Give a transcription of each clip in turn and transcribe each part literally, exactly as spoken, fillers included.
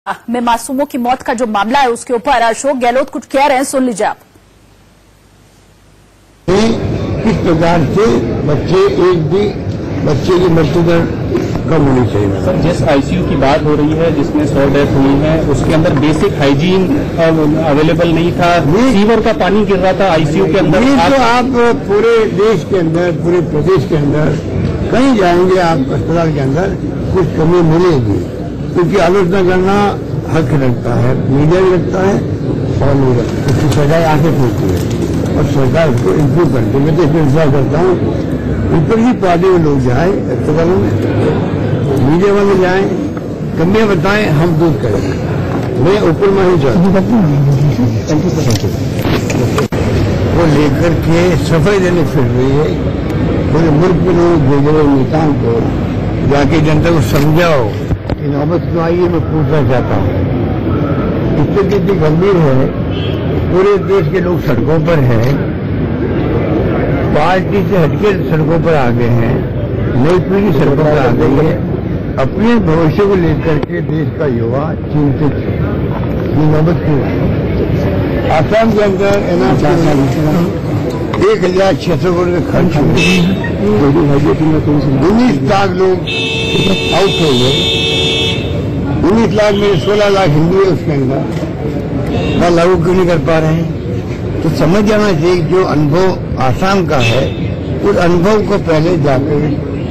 में मासूमों की मौत का जो मामला है उसके ऊपर अशोक गहलोत कुछ कह रहे हैं, सुन लीजिए आप। किस प्रकार से बच्चे एक भी बच्चे की मृत्यु दर कम होनी चाहिए। सर, जिस आईसीयू की बात हो रही है जिसमें सौ डेथ हुई है उसके अंदर बेसिक हाइजीन अवेलेबल नहीं था, सीवर का पानी गिर रहा था आईसीयू के अंदर। ये तो आप पूरे देश के अंदर, पूरे प्रदेश के अंदर कहीं जाएंगे आप अस्पताल के अंदर कुछ कमी मिलेगी, क्योंकि आलोचना करना हक रखता है, मीडिया भी रखता है और नहीं रखता, उसकी सजाए आगे पहुंचती है और सरकार उसको इम्प्रूव करती है। मैं तो इसमें विश्वास करता हूँ ऊपर की पार्टी में लोग जाए अस्पतालों में, मीडिया वाले जाए, कमियां बताएं, हम दूर करेंगे। मैं ऊपर में ही चाहता वो लेकर के सफाई देने फिर रही है पूरे मुल्क में लोग भेजे नेताओं को, जाके जनता को समझाओ कि नौबत क्यों आई है। मैं पूछना चाहता हूँ स्थिति इतनी गंभीर है, पूरे देश के लोग सड़कों पर हैं, पार्टी से हटके सड़कों पर आ गए हैं, नई पीढ़ी सड़कों पर आ गई है, अपने भविष्य को लेकर के देश का युवा चिंतित है। ये नौबत क्यों है? आसाम के अंदर एनआरसी एक हजार छह सौ करोड़ का खर्च हुए, उन्नीस लाख लोग आउट हो गए, उन्नीस लाख में सोलह लाख हिंदू है उसके अंदर, वह लागू क्यों नहीं कर पा रहे हैं? तो समझ जाना चाहिए जो अनुभव आसाम का है उस अनुभव को पहले जाकर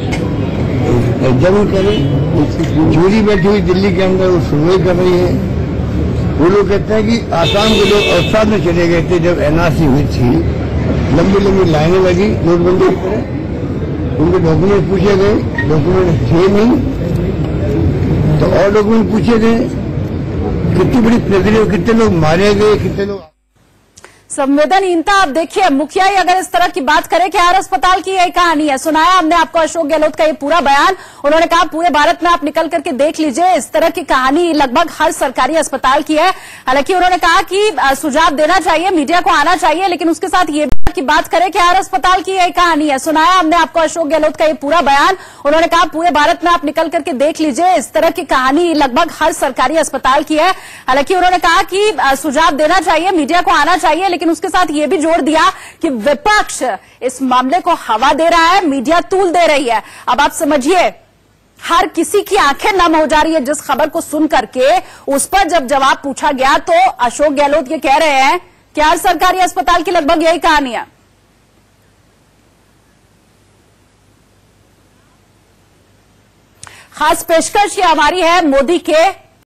जरूर करें। चोरी बैठी हुई दिल्ली के अंदर वो सुनवाई कर रही है, वो लोग कहते हैं कि आसाम के लोग अवसाद में चले गए थे जब एनआरसी हुई थी, लंबी लंबी लाइनें लगी नोटबंदी की तरह, उनके डॉक्यूमेंट पूछे गए, डॉक्यूमेंट थे नहीं तो और डॉक्यूमेंट पूछे गए, कितनी बड़ी प्रक्रिया, कितने लोग मारे गए, कितने लोग। संवेदनहीनता आप देखिए, मुखिया ही अगर इस तरह की बात करे कि हर अस्पताल की यही कहानी है। सुनाया हमने आपको अशोक गहलोत का ये पूरा बयान। उन्होंने कहा पूरे भारत में आप निकल करके देख लीजिए, इस तरह की कहानी लगभग हर सरकारी अस्पताल की है। हालांकि उन्होंने कहा कि सुझाव देना चाहिए, मीडिया को आना चाहिए, लेकिन उसके साथ ये की बात करें कि हर अस्पताल की यही कहानी है। सुनाया हमने आपको अशोक गहलोत का ये पूरा बयान। उन्होंने कहा पूरे भारत में आप निकल करके देख लीजिए, इस तरह की कहानी लगभग हर सरकारी अस्पताल की है। हालांकि उन्होंने कहा कि सुझाव देना चाहिए, मीडिया को आना चाहिए, लेकिन उसके साथ ये भी जोर दिया कि विपक्ष इस मामले को हवा दे रहा है, मीडिया तूल दे रही है। अब आप समझिए, हर किसी की आंखें नम हो जा रही है जिस खबर को सुन करके। उस पर जब जवाब पूछा गया तो अशोक गहलोत ये कह रहे हैं कि हर सरकारी अस्पताल की लगभग यही कहानी है। खास पेशकश ये हमारी है मोदी के